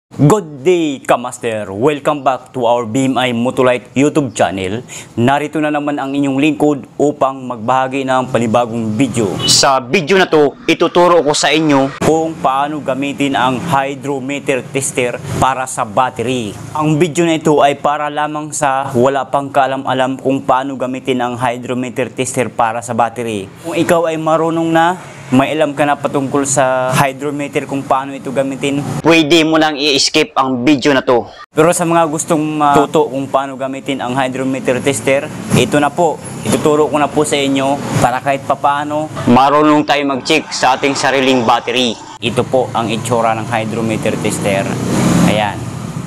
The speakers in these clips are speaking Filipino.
Good day, Kamaster! Welcome back to our BMI Motolite YouTube channel. Narito na naman ang inyong lingkod upang magbahagi ng panibagong video. Sa video na to, ituturo ko sa inyo kung paano gamitin ang hydrometer tester para sa battery. Ang video na ito ay para lamang sa wala pang kaalam-alam kung paano gamitin ang hydrometer tester para sa battery. Kung ikaw ay marunong na, may alam ka na patungkol sa hydrometer kung paano ito gamitin, pwede mo lang i-skip ang video na to. Pero sa mga gustong matuto kung paano gamitin ang hydrometer tester, ito na po. Ituturo ko na po sa inyo para kahit papaano marunong tayo mag-check sa ating sariling battery. Ito po ang itsura ng hydrometer tester. Ayan.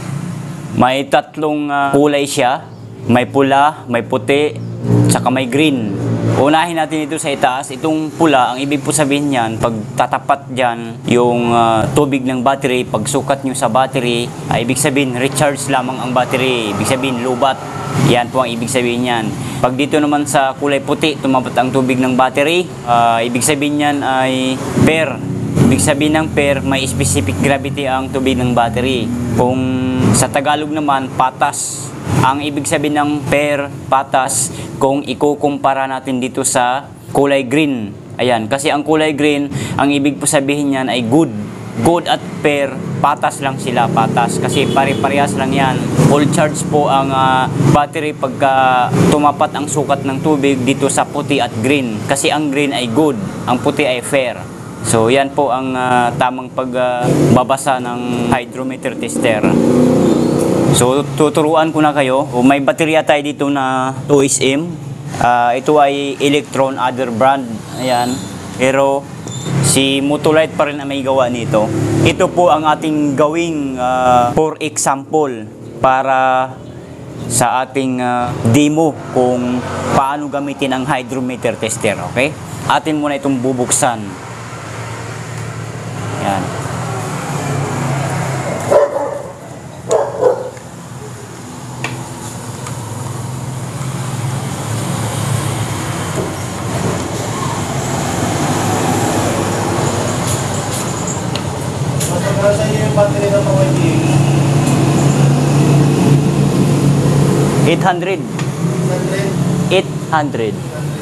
May tatlong kulay siya. May pula, may puti, saka may green. Unahin natin ito sa itaas. Itong pula, ang ibig po sabihin niyan, pag tatapat dyan yung tubig ng battery, pag sukat nyo sa battery, ibig sabihin recharge lamang ang battery. Ibig sabihin lubat. Yan po ang ibig sabihin niyan. Pag dito naman sa kulay puti, tumapat ang tubig ng battery, ibig sabihin niyan ay pair. Ibig sabihin ng pair, may specific gravity ang tubig ng battery. Kung sa Tagalog naman, patas. Ang ibig sabihin ng pair, patas, kung ikukumpara natin dito sa kulay green. Ayan, kasi ang kulay green, ang ibig po sabihin niyan ay good. Good at pair, patas lang sila, patas. Kasi pare-parehas lang yan. Full charge po ang battery pagka tumapat ang sukat ng tubig dito sa puti at green. Kasi ang green ay good, ang puti ay fair. So yan po ang tamang pagbabasa ng hydrometer tester. So tuturuan ko na kayo. May baterya tayo dito na 2SM. Ito ay Electron other brand. Ayan. Pero si Motolite pa rin ang may gawa nito. Ito po ang ating gawing for example para sa ating demo kung paano gamitin ang hydrometer tester. Okay? Atin muna itong bubuksan. Ayan. Sa inyo yung battery ng mga 800. 800.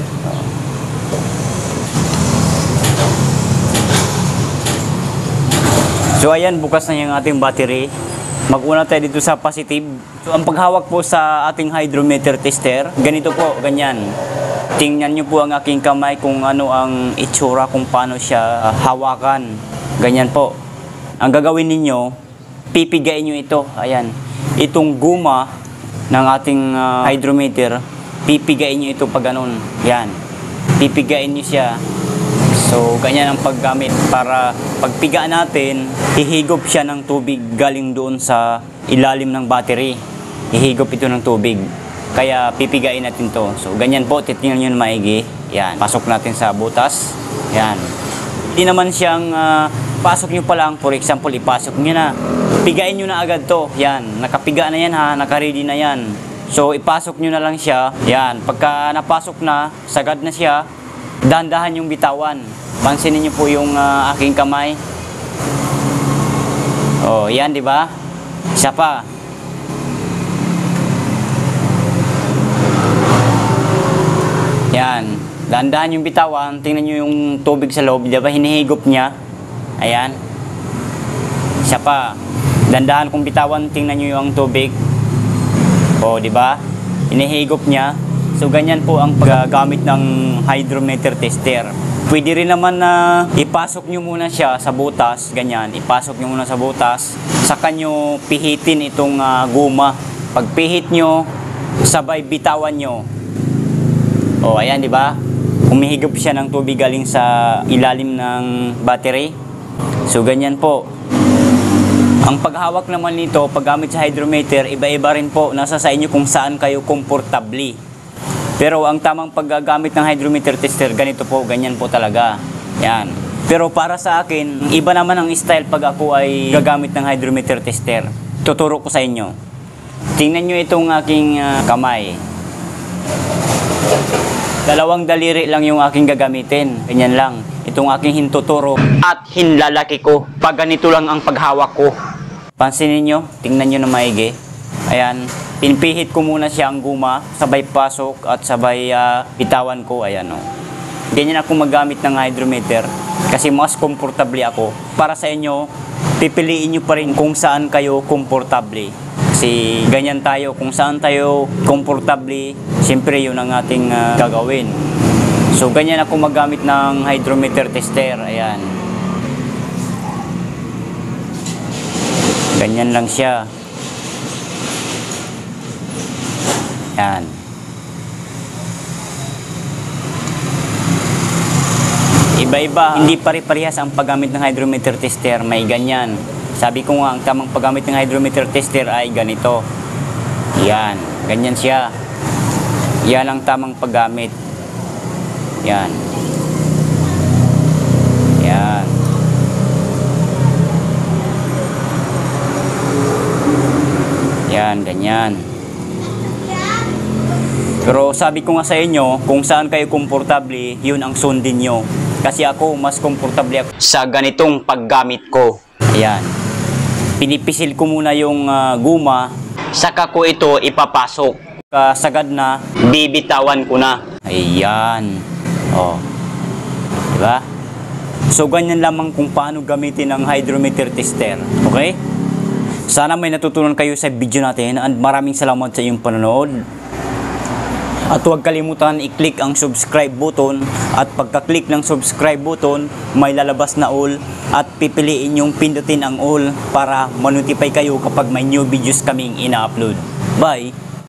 So ayan, bukas na yung ating battery. Mag-una tayo dito sa positive. So ang paghawak po sa ating hydrometer tester, ganito po, ganyan. Tingnan nyo po ang aking kamay kung ano ang itsura, kung paano siya hawakan. Ganyan po. Ang gagawin ninyo, pipigain nyo ito. Ayan. Itong guma ng ating hydrometer, pipigain nyo ito pag ganun. Yan. Pipigain nyo siya. So, ganyan ang paggamit para pagpiga natin, hihigop siya ng tubig galing doon sa ilalim ng battery. Hihigop ito ng tubig. Kaya pipigain natin to. So, ganyan po. Titingnan nyo na maigi. Yan. Pasok natin sa butas. Yan. Hindi naman siyang pasok nyo pa lang, for example, ipasok nyo na. Pigain nyo na agad to. Yan, nakapiga na yan ha, nakaready na yan. So, ipasok nyo na lang siya. Yan, pagka napasok na, sagad na siya, dahan-dahan yung bitawan. Pansinin nyo po yung aking kamay. Oh, yan, di ba? Isa pa. Yan. Dahan-dahan yung bitawan, tingnan nyo yung tubig sa loob, di ba? Hinihigop niya. Ayan. Siya pa. Dahan-dahan kung bitawan, tingnan nyo yung tubig. O, di ba? Hinihigop niya. So, ganyan po ang paggamit ng hydrometer tester. Pwede rin naman na ipasok nyo muna siya sa butas, ganyan. Ipasok nyo muna sa butas. Saka nyo pihitin itong guma. Pag pihit nyo, sabay bitawan nyo. O, ayan, di ba? Humihigop siya ng tubig galing sa ilalim ng battery. So, ganyan po. Ang paghawak naman nito, paggamit sa hydrometer, iba-iba rin po. Nasa sa inyo kung saan kayo komportabli. Pero ang tamang paggagamit ng hydrometer tester, ganito po, ganyan po talaga. Yan. Pero para sa akin, iba naman ang style pag ako ay gagamit ng hydrometer tester. Tuturo ko sa inyo. Tingnan nyo itong aking kamay. Dalawang daliri lang yung aking gagamitin. Ganyan lang. Itong aking hintuturo at hinlalaki ko. Pag ganito lang ang paghawak ko. Pansinin nyo, tingnan nyo na maigi. Ayan, pinipihit ko muna siya ang guma, sabay pasok at sabay bitawan ko. Ayan o. Ganyan ako magamit ng hydrometer kasi mas komportable ako. Para sa inyo, pipiliin nyo pa rin kung saan kayo komportable. Kasi ganyan tayo, kung saan tayo komportable, siyempre yun ang ating gagawin. So ganyan ako magamit ng hydrometer tester. Ayan. Ganyan lang siya. Ayan. Iba-iba, hindi pare-parehas ang paggamit ng hydrometer tester. May ganyan. Sabi ko nga, ang tamang paggamit ng hydrometer tester ay ganito. Yan, ganyan siya. Yan ang tamang paggamit. Yan. Yan. Yan, ganyan. Pero sabi ko nga sa inyo, kung saan kayo komportable, yun ang sundin nyo. Kasi ako, mas komportable ako sa ganitong paggamit ko. Ayan. Pinipisil ko muna yung guma, saka ko ito ipapasok. Sagad na, bibitawan ko na. Ayan. O. Diba? So, ganyan lamang kung paano gamitin ang hydrometer tester. Okay? Sana may natutunan kayo sa video natin and maraming salamat sa iyong panonood. At huwag kalimutan i-click ang subscribe button at pagka-click ng subscribe button, may lalabas na all at pipiliin yung pindutin ang all para ma-notify kayo kapag may new videos kaming ina-upload. Bye!